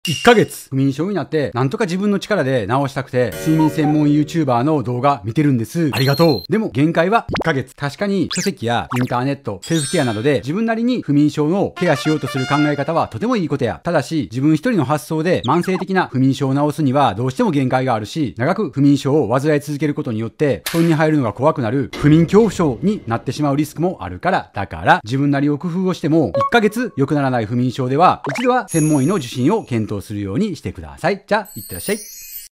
1ヶ月不眠症になってなんとか自分の力で治したくて睡眠専門 YouTuber の動画見てるんです。ありがとう。でも限界は1ヶ月。確かに書籍やインターネット、セルフケアなどで自分なりに不眠症のケアしようとする考え方はとてもいいことや。ただし自分一人の発想で慢性的な不眠症を治すにはどうしても限界があるし、長く不眠症を患い続けることによって布団に入るのが怖くなる不眠恐怖症になってしまうリスクもあるから。だから自分なりを工夫をしても1ヶ月良くならない不眠症では一度は専門医の受診を検討するようにしてください。じゃあ、いってらっしゃい。